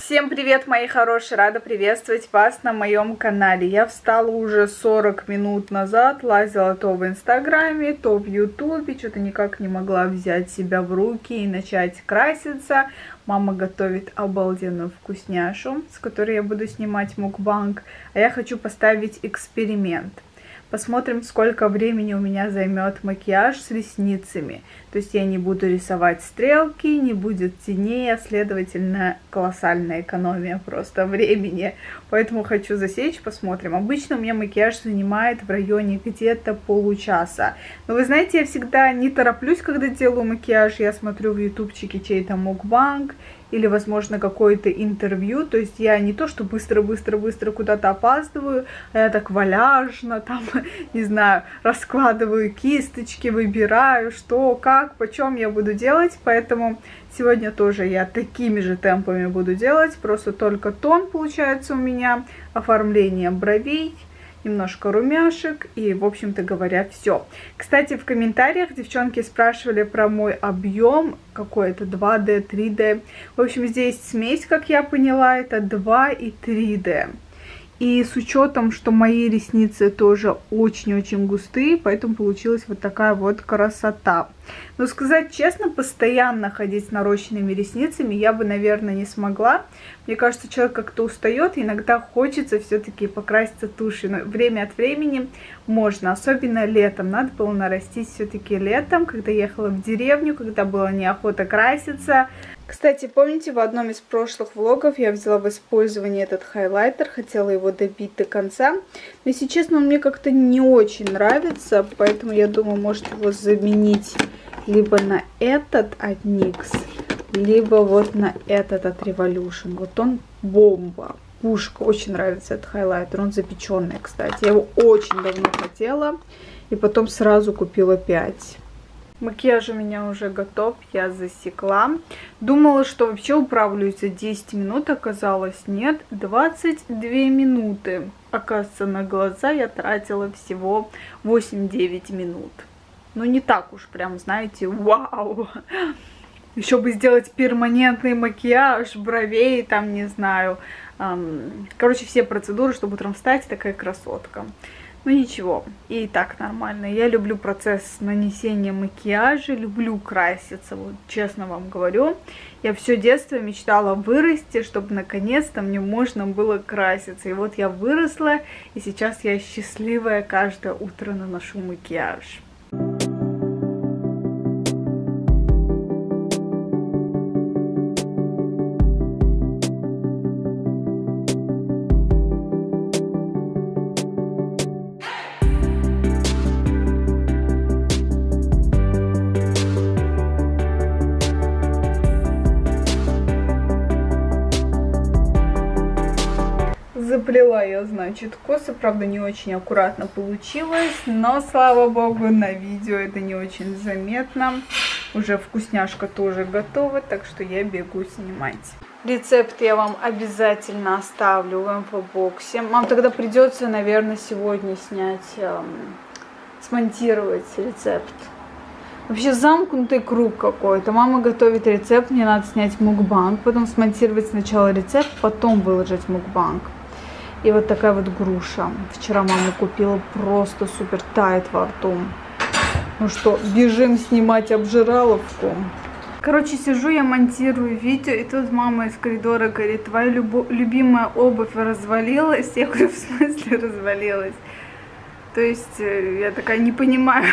Всем привет, мои хорошие! Рада приветствовать вас на моем канале. Я встала уже 40 минут назад, лазила то в Инстаграме, то в Ютубе, что-то никак не могла взять себя в руки и начать краситься. Мама готовит обалденную вкусняшу, с которой я буду снимать мукбанг, а я хочу поставить эксперимент. Посмотрим, сколько времени у меня займет макияж с ресницами. То есть я не буду рисовать стрелки, не будет теней, а следовательно колоссальная экономия просто времени. Поэтому хочу засечь, посмотрим. Обычно у меня макияж занимает в районе где-то получаса. Но вы знаете, я всегда не тороплюсь, когда делаю макияж. Я смотрю в ютубчике чей-то мукбанг или, возможно, какое-то интервью. То есть я не то, что быстро-быстро куда-то опаздываю, а я так валяжно там, не знаю, раскладываю кисточки, выбираю, что, как, почем я буду делать. Поэтому сегодня тоже я такими же темпами буду делать. Просто только тон получается у меня, оформление бровей, немножко румяшек и, в общем-то говоря, все. Кстати, в комментариях девчонки спрашивали про мой объем, какой это 2D, 3D. В общем, здесь смесь, как я поняла, это 2 и 3D. И с учетом, что мои ресницы тоже очень-очень густые, поэтому получилась вот такая вот красота. Но сказать честно, постоянно ходить с нарощенными ресницами я бы, наверное, не смогла. Мне кажется, человек как-то устает, и иногда хочется все-таки покраситься тушью. Но время от времени можно, особенно летом. Надо было нарастить все-таки летом, когда ехала в деревню, когда была неохота краситься. Кстати, помните, в одном из прошлых влогов я взяла в использование этот хайлайтер, хотела его добить до конца. Но, если честно, он мне как-то не очень нравится, поэтому я думаю, может его заменить либо на этот от NYX, либо вот на этот от Revolution. Вот он бомба, пушка, очень нравится этот хайлайтер, он запеченный, кстати. Я его очень давно хотела и потом сразу купила 5. Макияж у меня уже готов, я засекла. Думала, что вообще управлюсь за 10 минут, оказалось нет, 22 минуты. Оказывается, на глаза я тратила всего 8-9 минут. Ну, не так уж прям, знаете, вау. Еще бы сделать перманентный макияж, бровей, там, не знаю. Короче, все процедуры, чтобы утром встать, такая красотка. Ну ничего, и так нормально. Я люблю процесс нанесения макияжа, люблю краситься, вот честно вам говорю. Я все детство мечтала вырасти, чтобы наконец-то мне можно было краситься. И вот я выросла, и сейчас я счастливая, каждое утро наношу макияж. Заплела я, значит, косы, правда, не очень аккуратно получилось, но, слава богу, на видео это не очень заметно. Уже вкусняшка тоже готова, так что я бегу снимать. Рецепт я вам обязательно оставлю в инфобоксе. Мам, тогда придется, наверное, сегодня смонтировать рецепт. Вообще замкнутый круг какой-то. Мама готовит рецепт, мне надо снять мукбанг, потом смонтировать сначала рецепт, потом выложить мукбанг. И вот такая вот груша. Вчера мама купила, просто супер тает во рту. Ну что, бежим снимать обжираловку. Короче, сижу, я монтирую видео, и тут мама из коридора говорит: твоя любимая обувь развалилась. Я говорю: в смысле развалилась? То есть я такая не понимаю,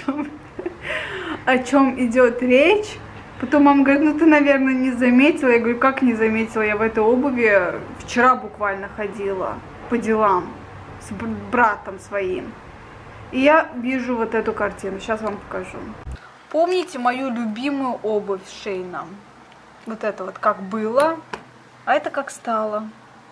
о чем идет речь. Потом мама говорит: ну ты, наверное, не заметила. Я говорю: как не заметила? Я в этой обуви вчера буквально ходила по делам с братом своим. И я вижу вот эту картину. Сейчас вам покажу. Помните мою любимую обувь Шейна? Вот это вот как было, а это как стало.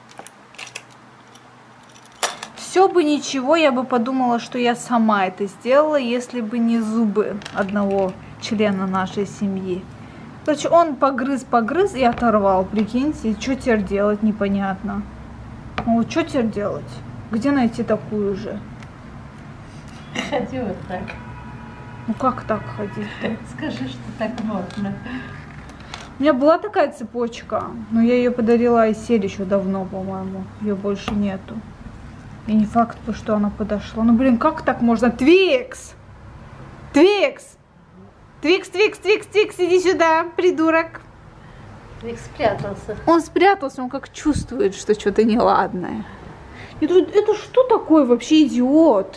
Все бы ничего, я бы подумала, что я сама это сделала, если бы не зубы одного члена нашей семьи. Короче, он погрыз и оторвал, прикиньте. И что теперь делать, непонятно. Ну вот что теперь делать? Где найти такую же? Ходи вот так. Ну как так ходить-то? Скажи, что так модно. У меня была такая цепочка, но я ее подарила Айсель еще давно, по-моему. Ее больше нету. И не факт, что она подошла. Ну, блин, как так можно? Твикс! Твикс! Твикс, Твикс, Твикс, Твикс, иди сюда, придурок. Твикс спрятался. Он спрятался, он как чувствует, что что-то неладное. Это что такое вообще, идиот?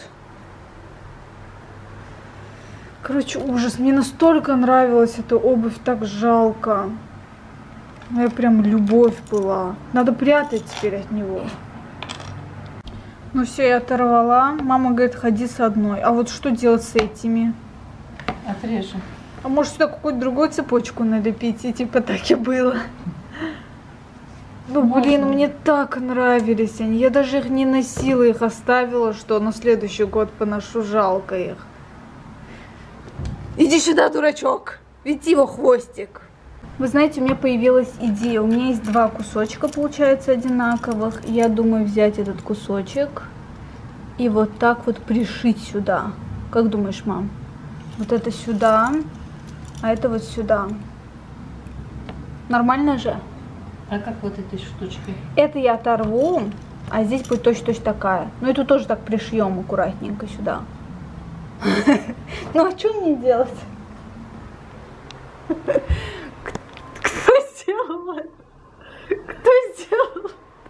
Короче, ужас. Мне настолько нравилась эта обувь, так жалко. Моя прям любовь была. Надо прятать теперь от него. Ну все, я оторвала. Мама говорит, ходи с одной. А вот что делать с этими? Отрежем. А может сюда какую-то другую цепочку налепить? И типа так и было. Ну блин, мне так нравились они. Я даже их не носила, их оставила, что на следующий год поношу, жалко их. Иди сюда, дурачок. Веди его хвостик. Вы знаете, у меня появилась идея. У меня есть два кусочка, получается, одинаковых. Я думаю взять этот кусочек и вот так вот пришить сюда. Как думаешь, мам? Вот это сюда, а это вот сюда. Нормально же? А как вот этой штучкой? Это я оторву, а здесь будет точно такая. Ну, эту тоже так пришьем аккуратненько сюда. Ну, а что мне делать? Кто сделал это? Кто сделал?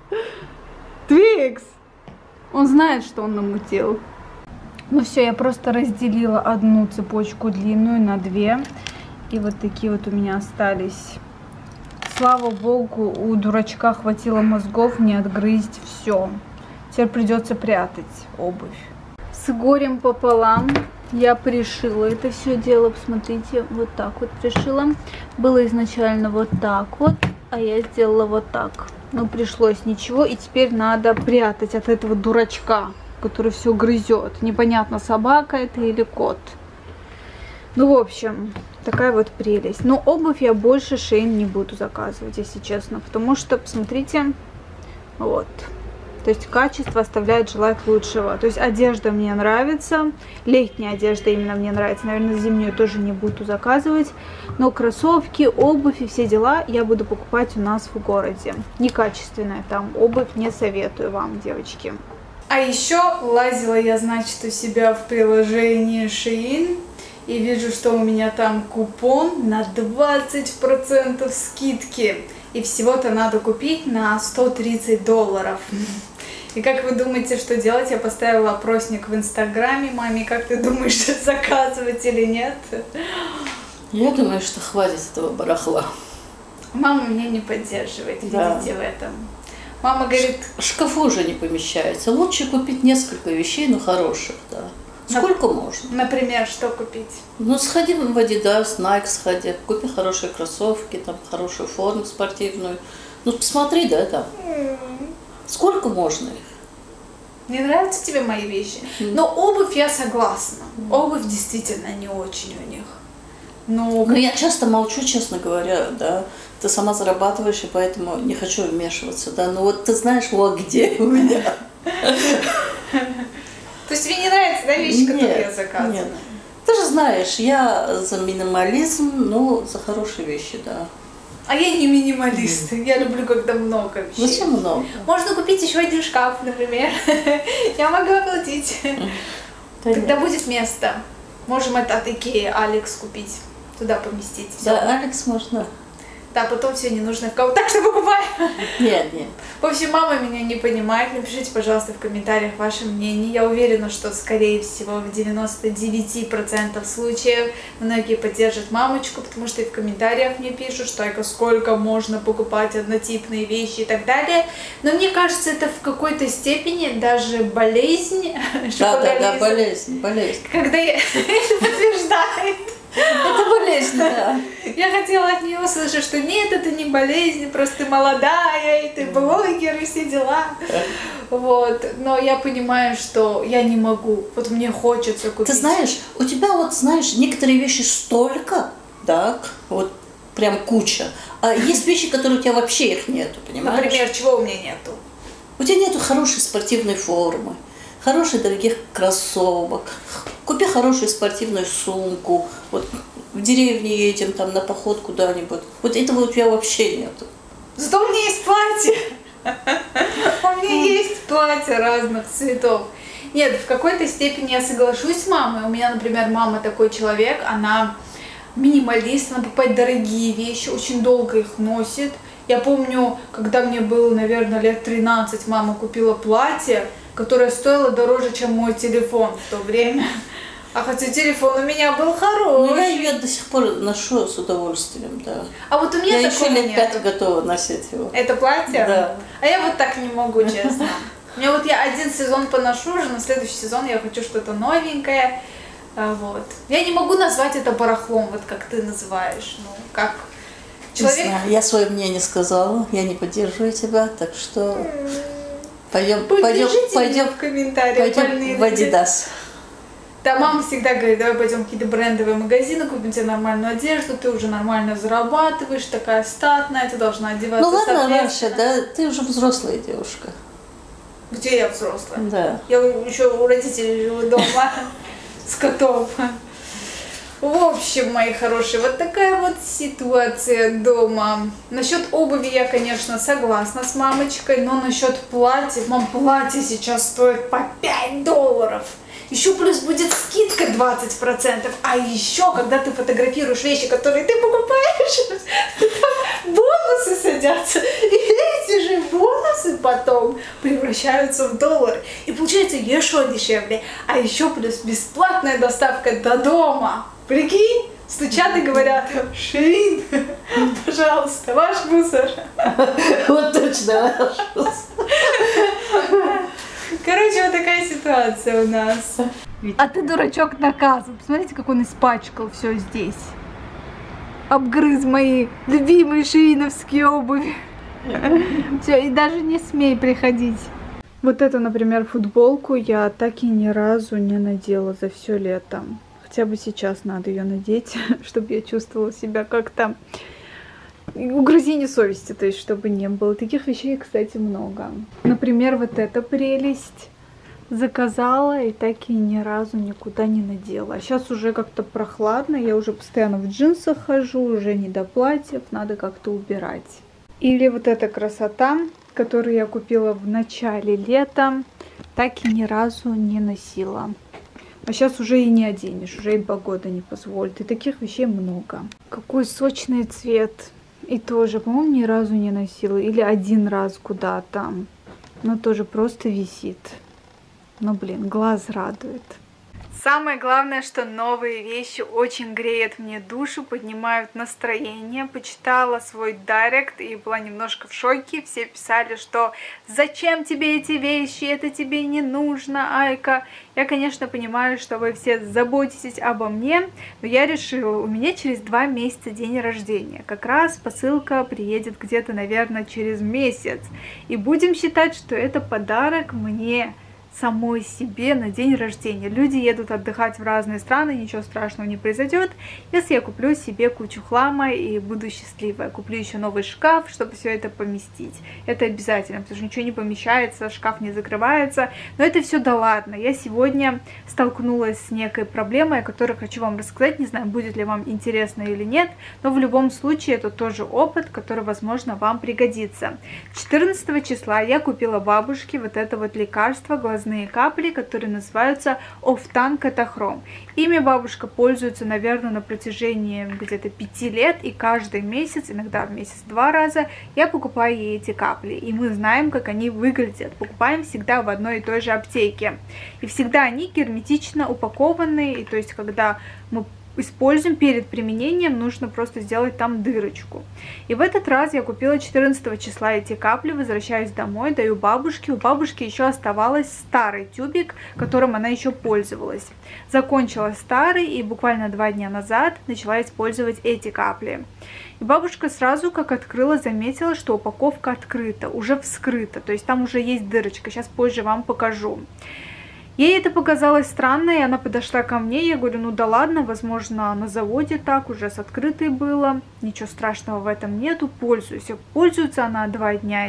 Твикс! Он знает, что он намутил. Ну все, я просто разделила одну цепочку длинную на две. И вот такие вот у меня остались. Слава богу, у дурачка хватило мозгов не отгрызть все. Теперь придется прятать обувь. С горем пополам я пришила это все дело. Посмотрите, вот так вот пришила. Было изначально вот так вот, а я сделала вот так. Ну, пришлось ничего, и теперь надо прятать от этого дурачка, который все грызет. Непонятно, собака это или кот. Ну, в общем, такая вот прелесть. Но обувь я больше Shein не буду заказывать, если честно. Потому что, посмотрите, вот. То есть качество оставляет желать лучшего. То есть одежда мне нравится. Летняя одежда именно мне нравится. Наверное, зимнюю тоже не буду заказывать. Но кроссовки, обувь и все дела я буду покупать у нас в городе. Некачественная там обувь, не советую вам, девочки. А еще лазила я, значит, у себя в приложении Shein. И вижу, что у меня там купон на 20% скидки. И всего-то надо купить на $130. И как вы думаете, что делать? Я поставила опросник в Инстаграме. Маме, как ты думаешь, заказывать или нет? Я думаю, что хватит этого барахла. Мама меня не поддерживает, видите, в этом. Мама говорит... В шкафу уже не помещается. Лучше купить несколько вещей, но хороших, да. Сколько можно? Например, что купить? Ну, сходи в Adidas, Nike сходи, купи хорошие кроссовки, там, хорошую форму спортивную. Ну, посмотри, да, там. Сколько можно их? Не нравятся тебе мои вещи? Но обувь я согласна. Обувь действительно не очень у них. Ну, я часто молчу, честно говоря, да. Ты сама зарабатываешь, и поэтому не хочу вмешиваться, да. Ну, вот ты знаешь, вот где у меня. То есть тебе не нравятся, да, вещи, которые я заказываю? Нет. Ты же знаешь, я за минимализм, но за хорошие вещи, да. А я не минималист. Я люблю, когда много вещей. Зачем много? Можно купить еще один шкаф, например. Я могу оплатить. Когда будет место. Можем это от Икеи Алекс купить. Туда поместить. Да, Алекс можно. Да, потом все не нужно в кого. Так что покупай. Нет, нет. В общем, мама меня не понимает. Напишите, пожалуйста, в комментариях ваше мнение. Я уверена, что, скорее всего, в 99% случаев многие поддержат мамочку, потому что и в комментариях мне пишут, что сколько можно покупать однотипные вещи и так далее. Но мне кажется, это в какой-то степени даже болезнь. Да, болезнь. Когда это подтверждает. Это болезнь, да. Я хотела от нее услышать, что нет, это не болезнь, просто ты молодая, и ты блогер, и все дела. Вот. Но я понимаю, что я не могу. Вот мне хочется купить. Ты знаешь, у тебя вот, знаешь, некоторые вещи столько, да, вот прям куча. А есть вещи, которые у тебя вообще их нету, понимаешь? Например, чего у меня нету? У тебя нету хорошей спортивной формы, хороших дорогих кроссовок, Купи хорошую спортивную сумку. Вот в деревню едем, там на поход куда-нибудь. Вот этого у тебя вообще нету. Зато у меня есть платье. У меня есть платья разных цветов. Нет, в какой-то степени я соглашусь с мамой. У меня, например, мама такой человек, она минималист, она покупает дорогие вещи, очень долго их носит. Я помню, когда мне было, наверное, лет 13, мама купила платье, которое стоило дороже, чем мой телефон в то время. А хотя телефон у меня был хороший. Ну, я ее до сих пор ношу с удовольствием, да. А вот у меня я такого еще лет нет. 5 готова носить его. Это платье? Да. А я вот так не могу, честно. Мне вот я один сезон поношу уже, на следующий сезон я хочу что-то новенькое. Вот. Я не могу назвать это барахлом, вот как ты называешь. Ну, как человек... Не знаю, я свое мнение сказала, я не поддерживаю тебя, так что пойдем в комментариях. в Adidas. Да, мама всегда говорит, давай пойдем в какие-то брендовые магазины, купим тебе нормальную одежду, ты уже нормально зарабатываешь, такая статная, ты должна одеваться. Ну ладно, раньше, да, ты уже взрослая девушка. Где я взрослая? Да. Я еще у родителей живу дома с котом. В общем, мои хорошие, вот такая вот ситуация дома. Насчет обуви я, конечно, согласна с мамочкой, но насчет платьев, мам, платье сейчас стоит по $5. Еще плюс будет скидка 20%. А еще, когда ты фотографируешь вещи, которые ты покупаешь, там бонусы садятся. И эти же бонусы потом превращаются в доллары. И получается еще дешевле. А еще плюс бесплатная доставка до дома. Прикинь? Стучат и говорят: Ширин, пожалуйста, ваш мусор. Вот точно ваш мусор. Короче, вот такая ситуация у нас. А ты, дурачок, наказан. Посмотрите, как он испачкал все здесь. Обгрыз мои любимые шириновские обуви. Все, и даже не смей приходить. Вот эту, например, футболку я так и ни разу не надела за все лето. Хотя бы сейчас надо ее надеть, чтобы я чувствовала себя как-то угрызение совести, то есть чтобы не было. Таких вещей, кстати, много. Например, вот эта прелесть заказала и так и ни разу никуда не надела. А сейчас уже как-то прохладно, я уже постоянно в джинсах хожу, уже не до платьев, надо как-то убирать. Или вот эта красота, которую я купила в начале лета, так и ни разу не носила. А сейчас уже и не оденешь, уже и погода не позволит. И таких вещей много. Какой сочный цвет. И тоже, по-моему, ни разу не носила. Или один раз куда-то. Но тоже просто висит. Но, блин, глаз радует. Самое главное, что новые вещи очень греют мне душу, поднимают настроение. Почитала свой директ и была немножко в шоке. Все писали, что зачем тебе эти вещи, это тебе не нужно, Айка. Я, конечно, понимаю, что вы все заботитесь обо мне, но я решила, у меня через 2 месяца день рождения. Как раз посылка приедет где-то, наверное, через месяц. И будем считать, что это подарок мне самой себе на день рождения. Люди едут отдыхать в разные страны, ничего страшного не произойдет, если я куплю себе кучу хлама и буду счастливая. Куплю еще новый шкаф, чтобы все это поместить. Это обязательно, потому что ничего не помещается, шкаф не закрывается. Но это все да ладно. Я сегодня столкнулась с некой проблемой, о которой хочу вам рассказать. Не знаю, будет ли вам интересно или нет, но в любом случае это тоже опыт, который, возможно, вам пригодится. 14 числа я купила бабушке вот это вот лекарство, глазные капли, которые называются Офтан Катахром. Ими бабушка пользуется, наверное, на протяжении где-то 5 лет, и каждый месяц, иногда в месяц 2 раза, я покупаю ей эти капли. И мы знаем, как они выглядят. Покупаем всегда в одной и той же аптеке. И всегда они герметично упакованы, и то есть, когда мы используем перед применением, нужно просто сделать там дырочку. И в этот раз я купила 14 числа эти капли, возвращаюсь домой, даю бабушке. У бабушки еще оставалось старый тюбик, которым она еще пользовалась. Закончила старый и буквально 2 дня назад начала использовать эти капли. И бабушка сразу, как открыла, заметила, что упаковка открыта, уже вскрыта, то есть там уже есть дырочка, сейчас позже вам покажу. Ей это показалось странно, и она подошла ко мне, я говорю, ну да ладно, возможно, на заводе так, уже с открытой было, ничего страшного в этом нету, пользуйся. Пользуется она 2 дня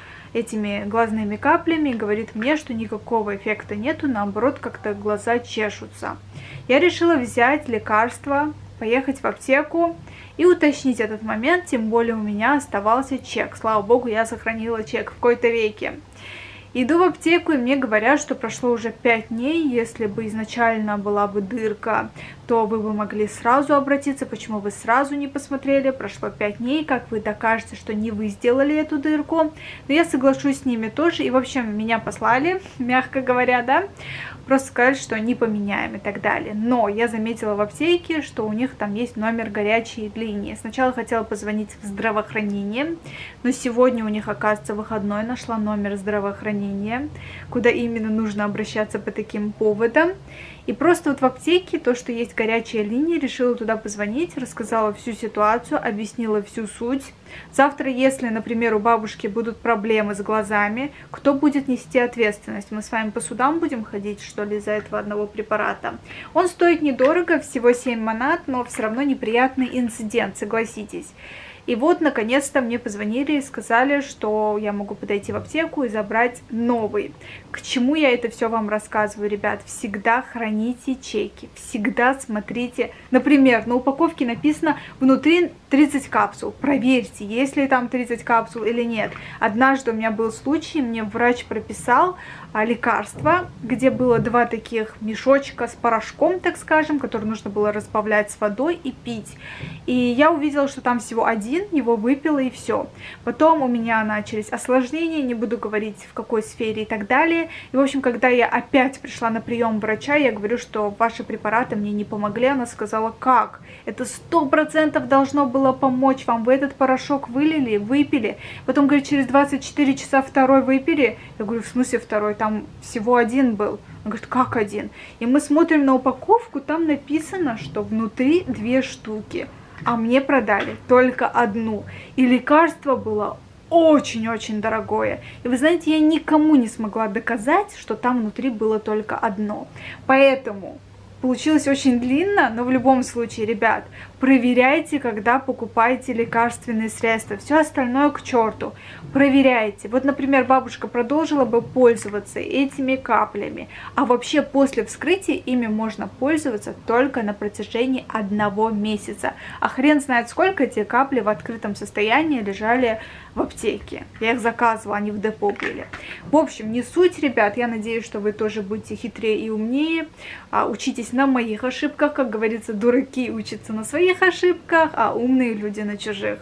этими глазными каплями, и говорит мне, что никакого эффекта нету, наоборот, как-то глаза чешутся. Я решила взять лекарство, поехать в аптеку и уточнить этот момент, тем более у меня оставался чек. Слава богу, я сохранила чек в кои-то веке. Иду в аптеку, и мне говорят, что прошло уже 5 дней. Если бы изначально была бы дырка, то вы бы могли сразу обратиться. Почему вы сразу не посмотрели? Прошло 5 дней, как вы докажете, что не вы сделали эту дырку? Но я соглашусь с ними тоже. И, в общем, меня послали, мягко говоря, да, просто сказали, что не поменяем и так далее. Но я заметила в аптеке, что у них там есть номер горячей линии. Сначала хотела позвонить в здравоохранение, но сегодня у них, оказывается, выходной, нашла номер здравоохранения, куда именно нужно обращаться по таким поводам. И просто вот в аптеке то, что есть горячая линия, решила туда позвонить, рассказала всю ситуацию, объяснила всю суть. Завтра, если, например, у бабушки будут проблемы с глазами, кто будет нести ответственность? Мы с вами по судам будем ходить, что ли, из-за этого одного препарата? Он стоит недорого, всего 7 манат, но все равно неприятный инцидент, согласитесь. И вот, наконец-то, мне позвонили и сказали, что я могу подойти в аптеку и забрать новый. К чему я это все вам рассказываю, ребят? Всегда храните чеки, всегда смотрите. Например, на упаковке написано внутри 30 капсул. Проверьте, есть ли там 30 капсул или нет. Однажды у меня был случай, мне врач прописал лекарство, где было 2 таких мешочка с порошком, так скажем, который нужно было разбавлять с водой и пить. И я увидела, что там всего 1, его выпила и все. Потом у меня начались осложнения, не буду говорить в какой сфере и так далее. И в общем, когда я опять пришла на прием врача, я говорю, что ваши препараты мне не помогли. Она сказала, как? Это 100% должно было помочь вам. Вы этот порошок вылили, выпили. Потом, говорит, через 24 часа 2 выпили. Я говорю, в смысле 2? Там всего 1 был. Он говорит, как 1? И мы смотрим на упаковку, там написано, что внутри 2 штуки. А мне продали только 1. И лекарство было очень-очень дорогое. И вы знаете, я никому не смогла доказать, что там внутри было только 1. Поэтому получилось очень длинно, но в любом случае, ребят, проверяйте, когда покупаете лекарственные средства. Все остальное к черту. Проверяйте. Вот, например, бабушка продолжила бы пользоваться этими каплями, а вообще после вскрытия ими можно пользоваться только на протяжении 1 месяца. А хрен знает, сколько эти капли в открытом состоянии лежали в аптеке. Я их заказывала, они в депо были. В общем, не суть, ребят. Я надеюсь, что вы тоже будете хитрее и умнее. Учитесь на моих ошибках. Как говорится, дураки учатся на своих ошибках, а умные люди на чужих.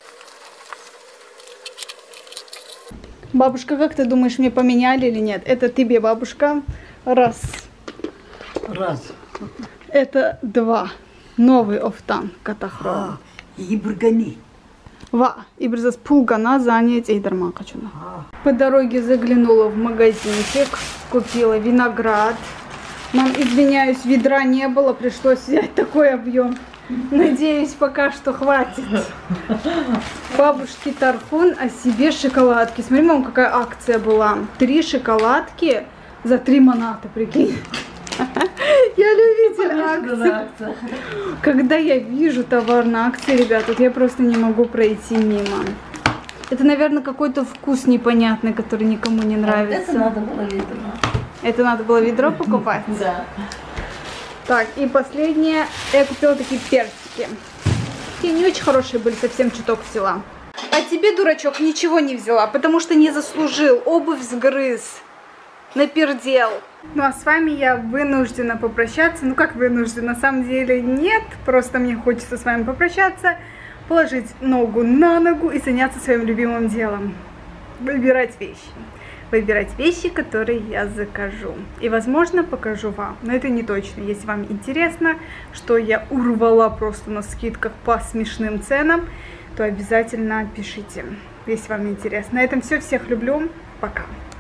Бабушка, как ты думаешь, мне поменяли или нет? Это тебе, бабушка. Раз. Это 2. Новый офтан катахрон. Ибргани. Ва, и брзас пулгана занять эйдарман качуна. По дороге заглянула в магазинчик, купила виноград. Мам, извиняюсь, ведра не было, пришлось взять такой объем. Надеюсь, пока что хватит. Бабушке тархун, а себе шоколадки. Смотри, мам, какая акция была. 3 шоколадки за 3 маната, прикинь. Я любитель акций. Когда я вижу товар на акции, ребят, вот я просто не могу пройти мимо. Это, наверное, какой-то вкус непонятный, который никому не нравится. Это надо было ведро. Это надо было ведро покупать? Да. Так, и последнее. Я купила такие персики. Такие не очень хорошие были, совсем чуток взяла. А тебе, дурачок, ничего не взяла, потому что не заслужил. Обувь сгрыз. Напердел. Ну а с вами я вынуждена попрощаться. Ну как вынуждена? На самом деле нет. Просто мне хочется с вами попрощаться, положить ногу на ногу и заняться своим любимым делом. Выбирать вещи. Выбирать вещи, которые я закажу. И, возможно, покажу вам. Но это не точно. Если вам интересно, что я урвала просто на скидках по смешным ценам, то обязательно пишите, если вам интересно. На этом все. Всех люблю. Пока.